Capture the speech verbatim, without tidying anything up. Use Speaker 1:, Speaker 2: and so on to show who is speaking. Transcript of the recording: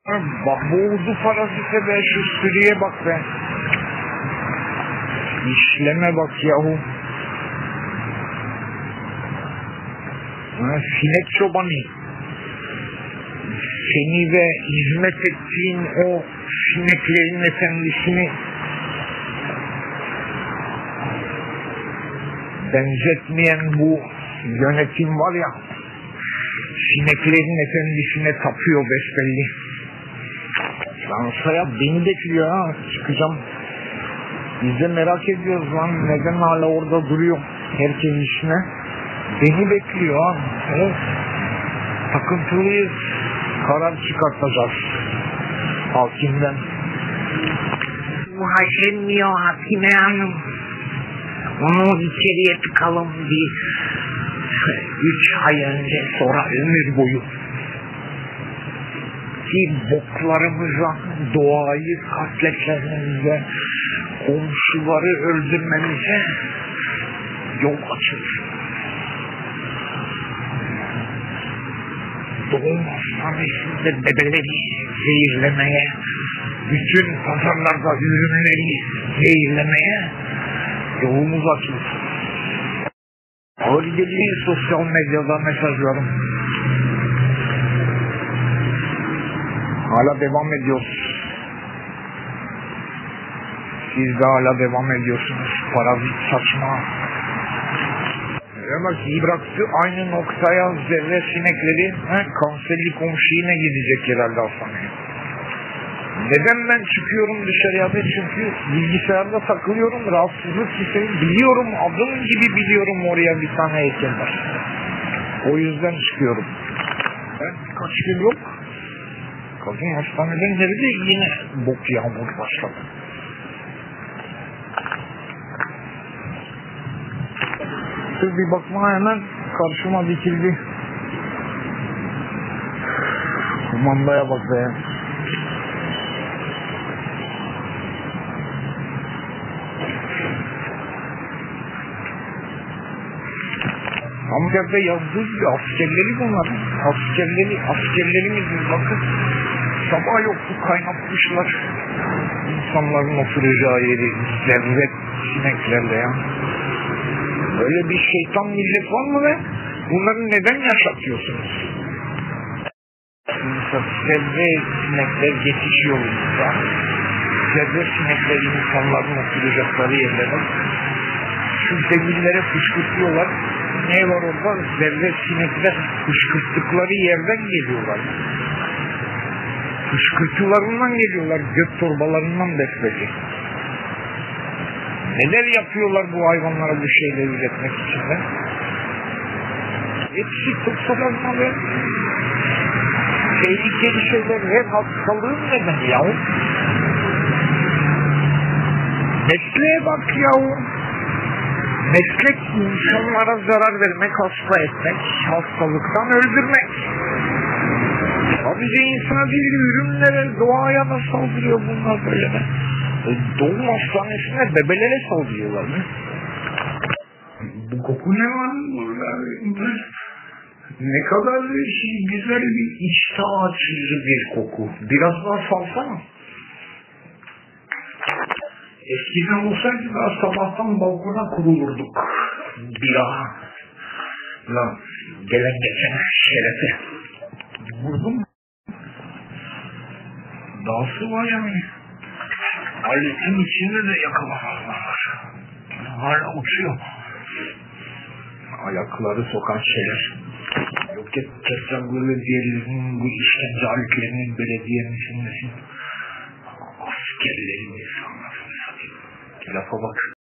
Speaker 1: Bak boğuldu parazite be, şu sürüye bak be. İşleme bak yahu. Ha, sinek çobanı. Seni ve hizmet ettiğin o sineklerin efendisini benzetmeyen bu yönetim var ya, sineklerin efendisine tapıyor besbelli. Lan Sayap beni bekliyor ha, çıkacağım. Biz de merak ediyoruz lan, neden hala orada duruyor herkes işine. Beni bekliyor ha. Evet. Takıntılıyız. Karar çıkartacağız hakimden.
Speaker 2: Muhaşemiyor Hakime Hanım. Onu içeriye tıkalım biz. Üç ay önce, sonra ömür boyu.
Speaker 1: Ki boklarımıza, doğayı katletmemize, komşuları öldürmemize yol açılır. Doğum hastanesinde bebeleri zehirlemeye, bütün pazarlarda ürünleri zehirlemeye yolumuz açılır. Ağır geliyor sosyal medyada mesajlarım. Hala devam ediyoruz. Siz de hala devam ediyorsunuz. Parazit saçma. Ama iyi bıraktı aynı noktaya zerre sinekleri. He, kanserli komşu yine gidecek herhalde hastaneye. Neden ben çıkıyorum dışarıya? Çünkü bilgisayarda takılıyorum. Rahatsızlık sistemi biliyorum. Adım gibi biliyorum oraya bir tane heykel var. O yüzden çıkıyorum. Ben birkaç gün yok. Kadın hastaneden geldi, yine bok yağmur başladı. Sırf bir bakma hemen karşıma dikildi. Kumandaya bak be. Hamburg'da yazdığı gibi askerleri bunlar. Askerleri, askerlerimiz bakın. Sabah yoktu, kaynatmışlar. İnsanların oturacağı yeri zerret sineklerle ya. Böyle bir şeytan millet var mı be? Bunları neden yaşatıyorsunuz? Zerre sinekler geçiş yolunda. Zerre sinekler insanların oturacakları yerlere. Şu demirlere fışkırtıyorlar. Ne var orada? Zerre sinekler fışkırttıkları yerden geliyorlar. Fışkırtılarından geliyorlar, göt torbalarından besbelli. Neler yapıyorlar bu hayvanlara bu şeyleri üretmek için de? Hepsi tutsalarına tehlikeli şeyler, her hastalığın neden yahu? Mesleğe bak yahu. Meslek insanlara zarar vermek, hasta etmek, hastalıktan öldürmek. Sadece insana değil, ürünlere, doğaya da saldırıyor bunlar böyle mi? Doğum hastanesine bebelere saldırıyorlar mı? Bu koku ne var burada? Ne kadar şey, güzel bir iştah açıcı bir koku. Biraz daha salsana. Eskiden olsaydı daha sabahtan balkona kurulurduk. Bira. Lan gelen geçen şerefe. Vurdum. Dağısı var yani. Aletin içinde de yakalamalar var. Hala uçuyor. Ayakları sokan şeyler. Yok ya Kestranglı ve diğerlerinin bu işkence aletlerinin belediyemizin askerlerimiz anlasın. Lafa bak.